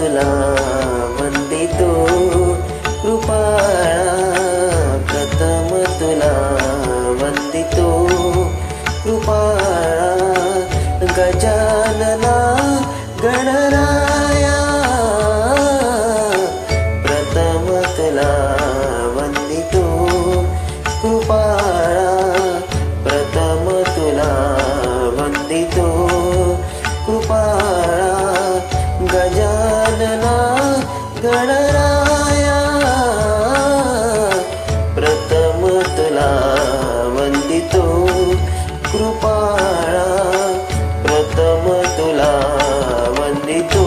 तुला वंदितो कृपाळा, प्रथम तुला वंदितो कृपाळा, गजानना गणराया, प्रथम तुला वंदितो कृपाळा, प्रथम तुला वंदितो कृपाळा, गजानना गणराया, प्रथम तुला वंदितो कृपाळा, प्रथम तुला वंदितो.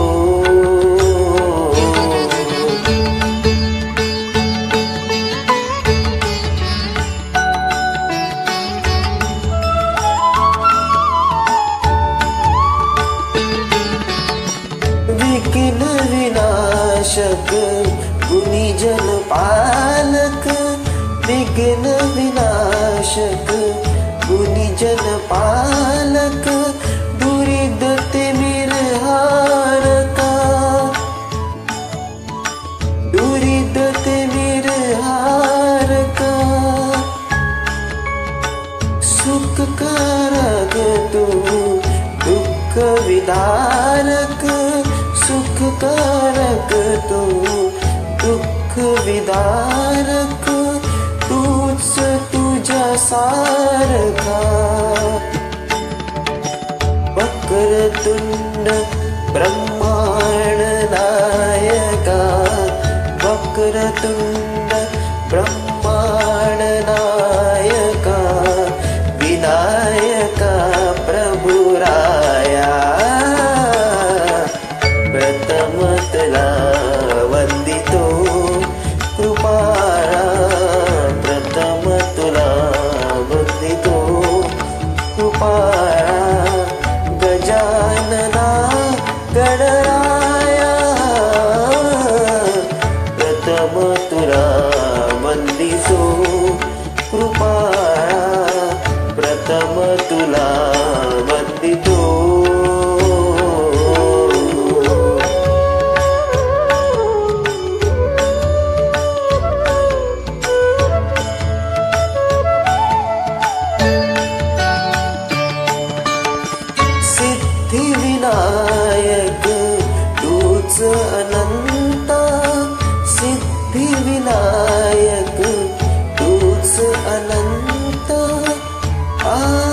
विघ्न विनाशक गुणीजन पालक, विघ्न विनाशक गुणीजन पालक, दुरित तिमिरहारका, दुरित तिमिरहारका, सुखकारक तू दुःख विदारक, सुखकारक तू दुःख विदारक, तूच तुझ्या सारखा, वक्रतुंड ब्रह्मांड नायका, वक्रतुंड ब्रह्मांड नायका, विनायका प्रभु राया, प्रथम तुला वंदितो कृपाळा, प्रथम तुला वंदितो कृपाळा, गजानना गणराया, प्रथम तुला वंदितो कृपाळा, प्रथम तुला वंदितो. सिद्धिविनायक तूच अनंता, सिद्धिविनायक तूच अनंत, आ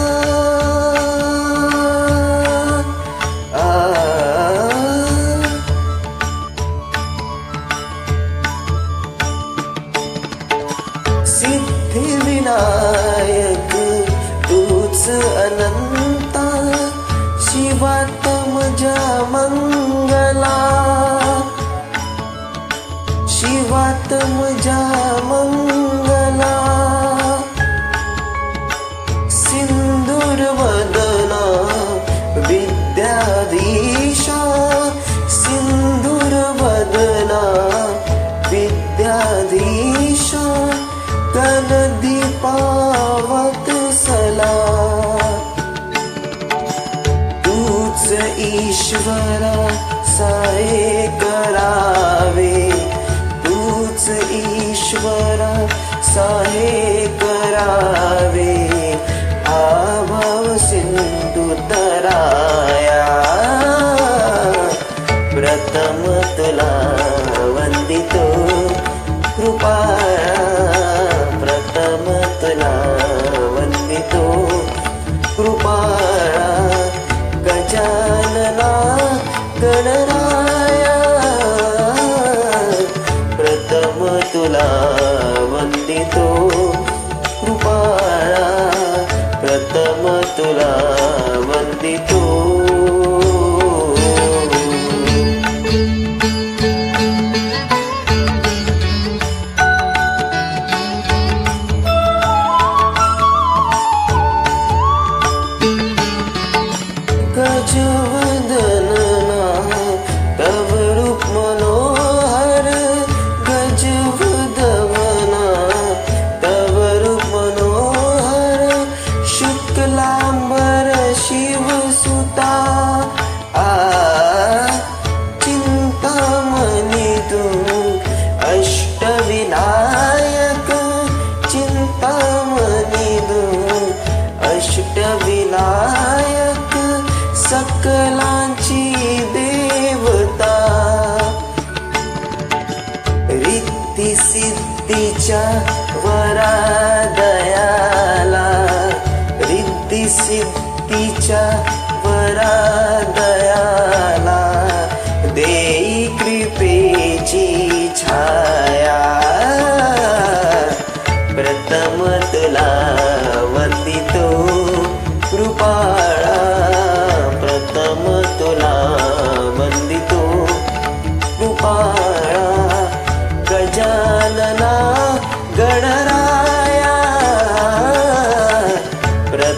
आ सिद्धिविनायक तूच अनंता, शिवात्म जा मंगला, शिवात्म जा मंगला, सिंदूरवदना विद्याधीशा, सिंदूरवदना विद्याधीशा, कनदीपावत सला, ईश्वरा साये करावे, तूच ईश्वरा साये करावे, आभाव सिंधू तराया, प्रथम तुला वंदितो कृपाळा, प्रथम तुला वंदितो कृपाळा, गजानना गणराया, प्रथम तुला वंदितो कृपा.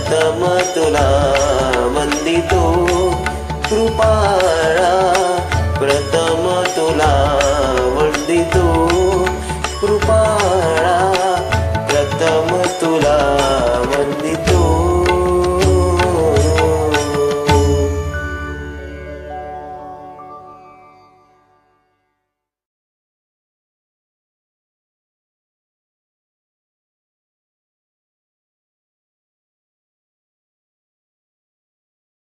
प्रथम तुला वंदितो कृपाळा प्रथम तुला वंदितो कृपाळा